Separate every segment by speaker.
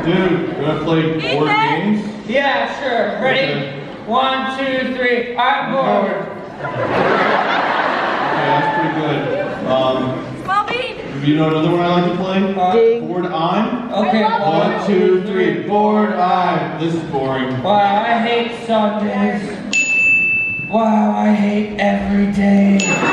Speaker 1: Dude, you wanna play board games?
Speaker 2: Yeah, sure. Ready?
Speaker 1: Okay.
Speaker 2: 1, 2, 3. I'm bored.
Speaker 1: Okay, that's pretty good.
Speaker 3: Small bean.
Speaker 1: You know another one I like to play? Board I'm.
Speaker 2: Okay.
Speaker 1: 1, 2, 3. Board I'm. This is boring.
Speaker 2: Wow, I hate Sundays. Wow, I hate every day.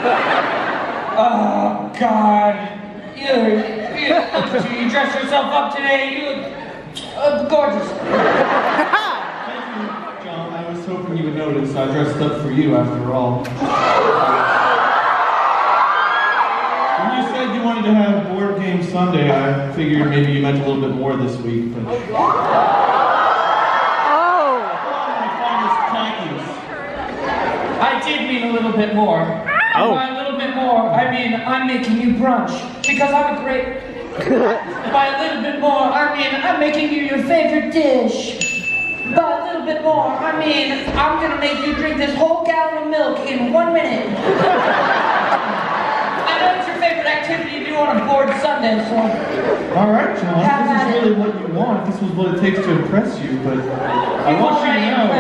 Speaker 2: Oh, God. You dressed yourself up today. You look gorgeous.
Speaker 1: Thank you, John. I was hoping you would notice. I dressed up for you after all. When you said you wanted to have board game Sunday, I figured maybe you meant a little bit more this week, but...
Speaker 2: I did mean a little bit more.
Speaker 4: Oh.
Speaker 2: By a little bit more, I mean I'm making you brunch. Because I'm a great... By a little bit more, I mean I'm making you your favorite dish. By a little bit more, I mean I'm gonna make you drink this whole gallon of milk in 1 minute. I know it's your favorite activity to do on a bored Sunday, so...
Speaker 1: All right, John,
Speaker 2: Have
Speaker 1: this
Speaker 2: at
Speaker 1: is
Speaker 2: it.
Speaker 1: really what you want. This was what it takes to impress you, but I want you to know...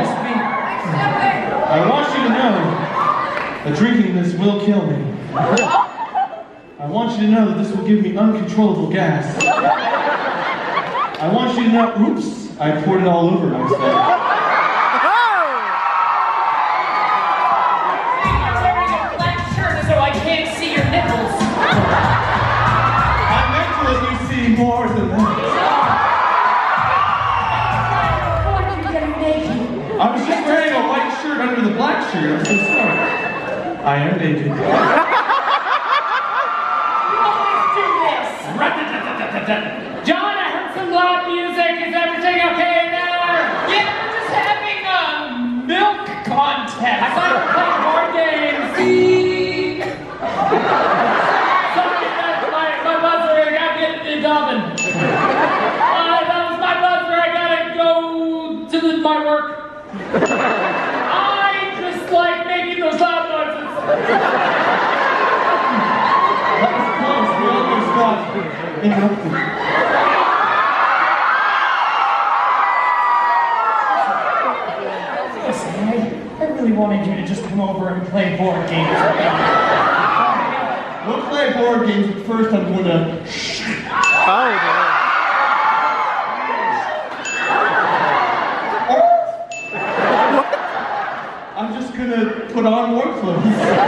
Speaker 1: I want you to know that drinking this will kill me. I want you to know that this will give me uncontrollable gas. I want you to know, oops, I poured it all over myself.
Speaker 2: You're wearing a black shirt so I can't see your nipples.
Speaker 1: I meant to let you see more than that. I was just wearing a white shirt under the black shirt. I'm so sorry. I am naked.
Speaker 2: You always do this. John, I heard some loud music. Is everything okay now? Yeah, we're just having a milk contest. I thought we were playing board games. Sorry, that's my buzzer. I gotta get it oven. That was my buzzer. I gotta go to my work. I just like making those loud noises.
Speaker 1: That was close. We almost got interrupted.
Speaker 2: Listen, I really wanted you to just come over and play board games.
Speaker 1: We'll play board games, but first I'm going to... I'm just going to put on more clothes.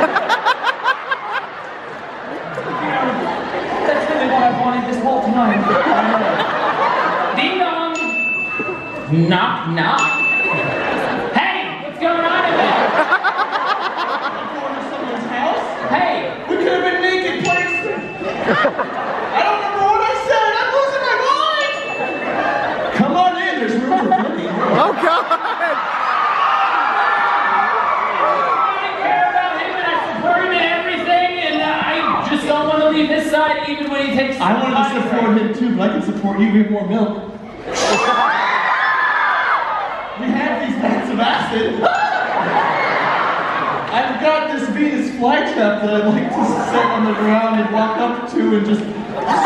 Speaker 2: That's really what I wanted this whole time. Ding dong! Knock, knock. Hey, what's going on in there?
Speaker 1: Going to someone's house?
Speaker 2: Hey,
Speaker 1: We could have been naked playing. I don't remember what I said. I'm losing my mind. Come on in. There's room for plenty.
Speaker 4: Oh, God!
Speaker 2: I care about him and I support him in everything, and I just don't want to leave his side even when he takes.
Speaker 1: I wanted to support him too, but I can support you. We have more milk. We have these vats of acid. I've got this Venus flytrap that I'd like to sit on the ground and walk up to and just...
Speaker 2: Give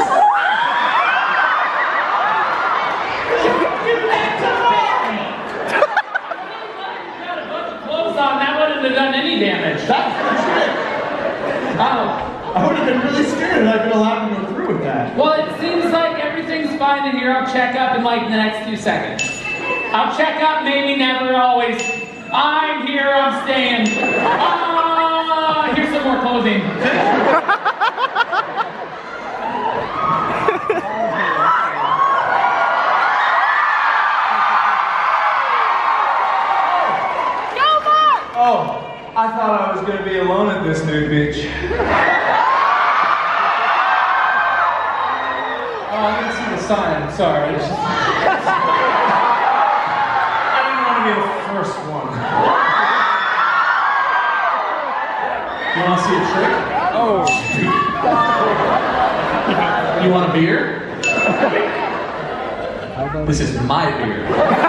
Speaker 2: that to me! Got a bunch of clothes on, that wouldn't have done any damage.
Speaker 1: That's the trick.
Speaker 2: Oh.
Speaker 1: I would have been really scared if I'd been allowed to go through with that.
Speaker 2: Well, it seems like everything's fine in here. I'll check up in like the next few seconds. I'll check up, maybe never, always. I'm here, I'm staying. Here's some more clothing.
Speaker 5: Oh, I thought I was going to be alone at this nude beach. Oh, I didn't see the sign. I'm sorry. I didn't want to be the first one.
Speaker 1: You want to see a trick?
Speaker 4: Oh.
Speaker 1: You want a beer?
Speaker 5: This is my beer.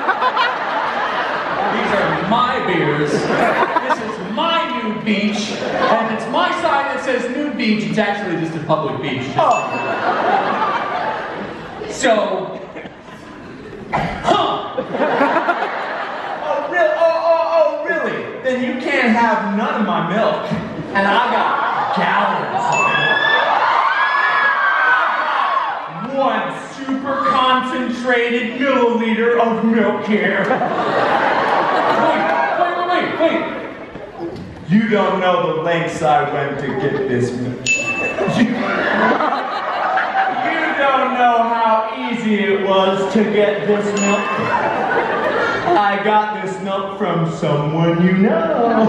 Speaker 5: These are my beers. This is my nude beach. And it's my sign that says nude beach. It's actually just a public beach. So, Huh! Oh, really? Then you can't have none of my milk. And I got gallons of it. One super concentrated milliliter of milk here. Wait. You don't know the lengths I went to get this milk. You don't know how easy it was to get this milk. I got this milk from someone you know.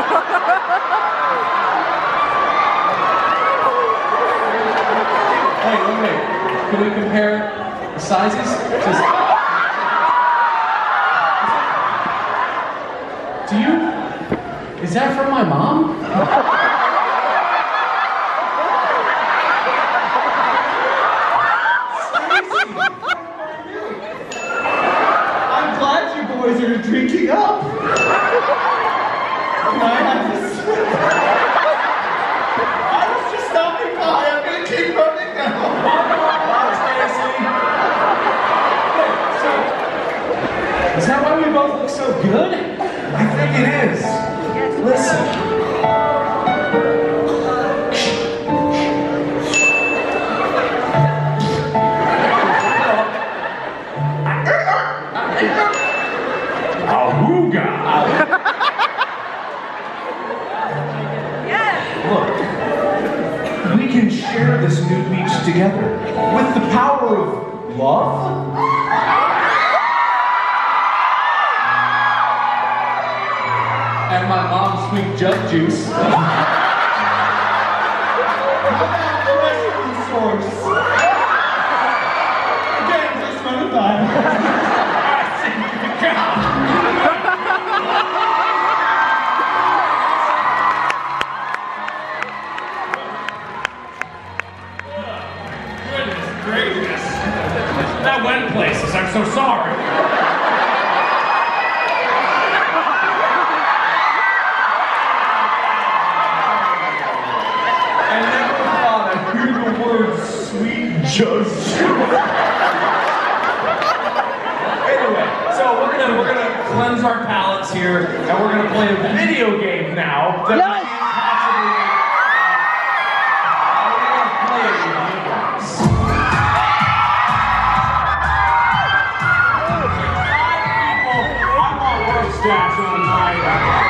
Speaker 5: Hey, wait. Can we compare the sizes? Is that from my mom?
Speaker 1: I'm glad you boys are drinking up. Can I have this? I was just stopping by. I'm gonna keep running now.
Speaker 5: Is that why we both look so good? I think it is. Listen. Awooga. Look, we can share this new beach together with the power of love. And my mom's sweet jug juice.
Speaker 1: Again, just one time.
Speaker 5: Goodness gracious. That went places, I'm so sorry. Anyway, so we're gonna cleanse our palates here, and we're gonna play a video game now that we can't possibly. We're gonna play it with you guys. 5 people. I want work stats on the night.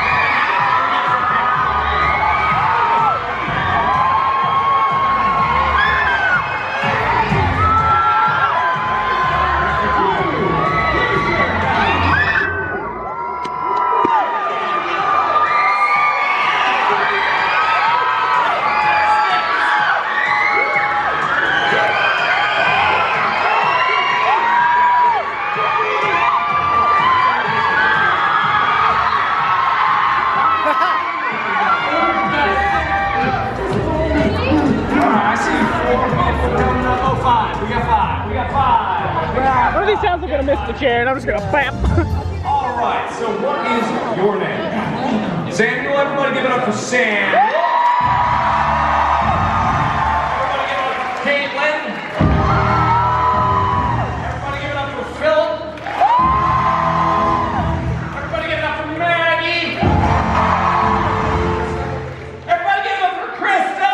Speaker 4: One of these sounds are gonna miss the chair, and I'm just gonna bam.
Speaker 5: All right. So what is your name? Samuel. Everybody, give it up for Sam. Everybody, give it up for Caitlin. Everybody, give it up for Phil. Everybody, give it up for Maggie. Everybody, give it up for Krista.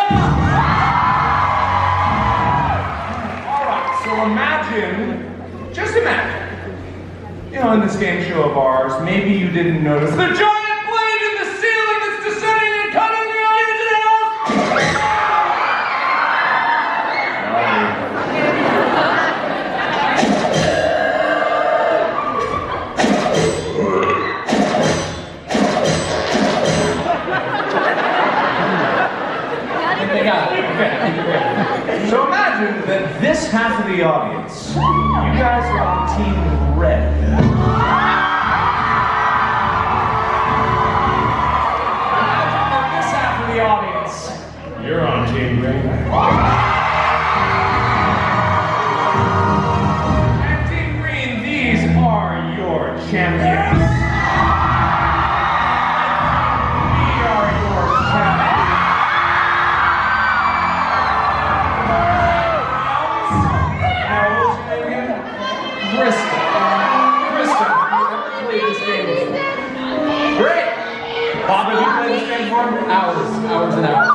Speaker 5: All right. So imagine. Just imagine, you know, in this game show of ours, maybe you didn't notice the giant blade in the ceiling that's descending and cutting the audience in half! They got it. Okay. So imagine that this half of the audience, you guys are on team red. Imagine that this half of the audience, you're on team green. And team green, these are your champions. We are your champions. Bristol. played this game before? Great! Bob, have you played this game before? Hours and hours.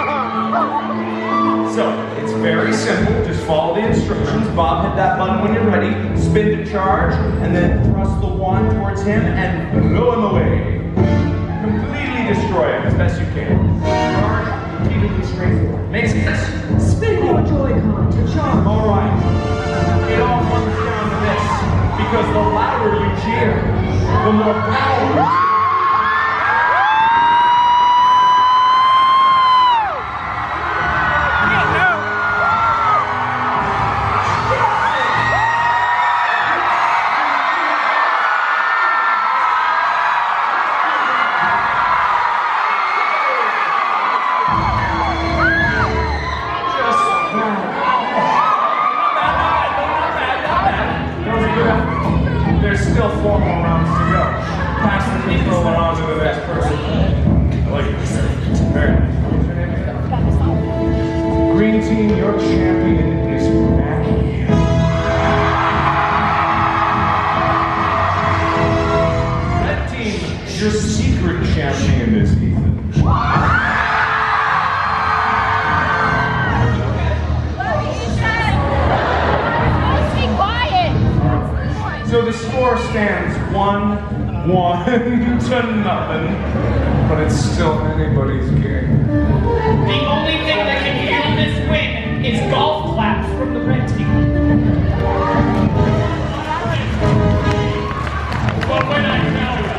Speaker 5: So, it's very simple. Just follow the instructions. Bob, hit that button when you're ready. Spin to charge, and then thrust the wand towards him and blow him away. Completely destroy him as best you can. Charge, repeatedly straightforward. Makes sense?
Speaker 6: Spin your Joy-Con to charge.
Speaker 5: All right. It all comes down to this. Because the louder you cheer, the more power you cheer. There's still 4 more rounds to go. Pass the controller on to the next person. I like it. Very nice. What's your name again? Green team, your champion is Maggie. Red team, your secret champion is Ethan. So the score stands 1-1 to nothing, but it's still anybody's game.
Speaker 2: The only thing that can heal this win is golf claps from the red team. But when I tell you.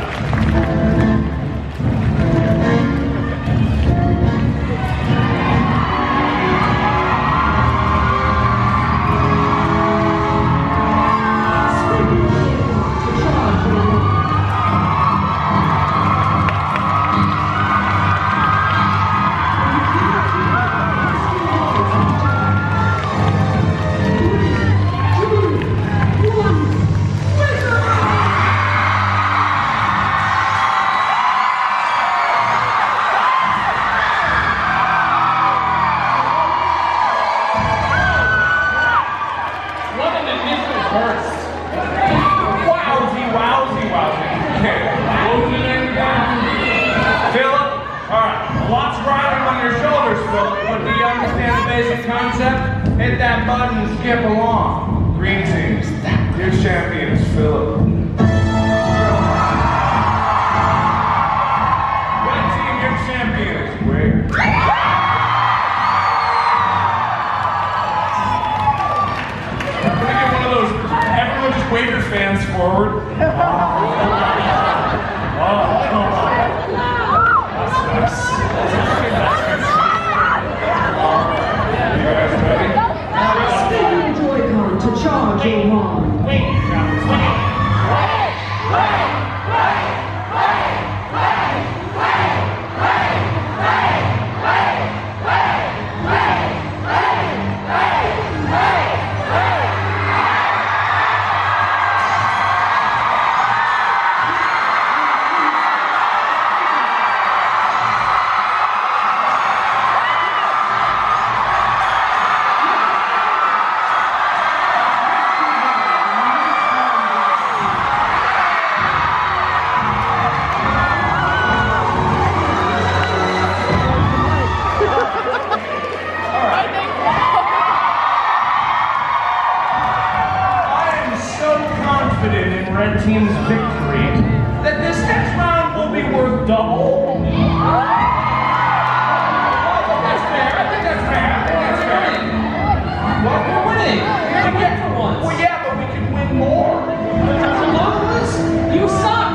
Speaker 5: Concept, hit that button and skip along. Green team, your champion is Philip. Red team, your champion is Wade. Can we get one of those, everyone just wave your fans forward?
Speaker 6: Spin your Joy-Con to charge your wand.
Speaker 2: Wait.
Speaker 5: Red team's victory, that this next round will be worth double. That's fair. I think that's fair. Well, we're winning. We get for once. Well, yeah, but we can win more. Lose? You suck.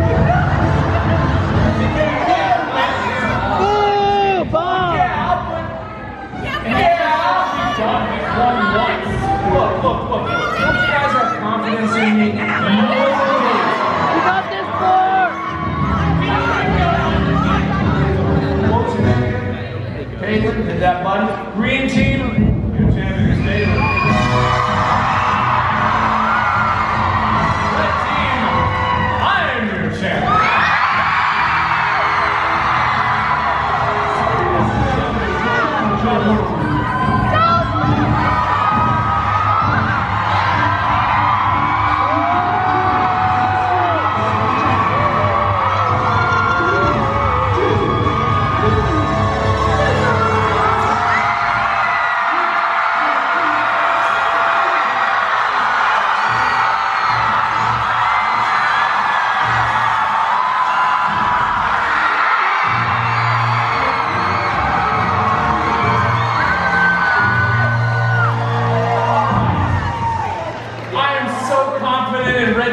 Speaker 4: Boo, Bob!
Speaker 5: Yeah, I'll put. We've won once. Look. Those guys have confidence in me.
Speaker 4: We got this, boy!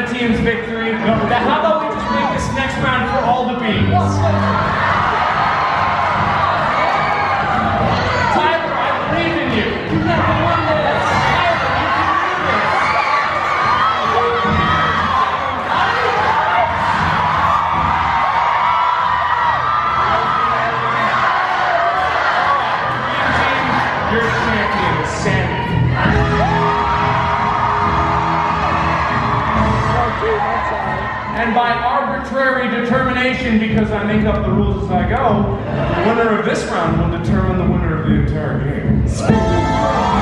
Speaker 5: red team's victory. Now, how about we just make this next round for all the beans? Tyler, I believe in you. You never won this. Tyler, you can do this. Your champion is Sammy. And by arbitrary determination, because I make up the rules as I go, the winner of this round will determine the winner of the entire game.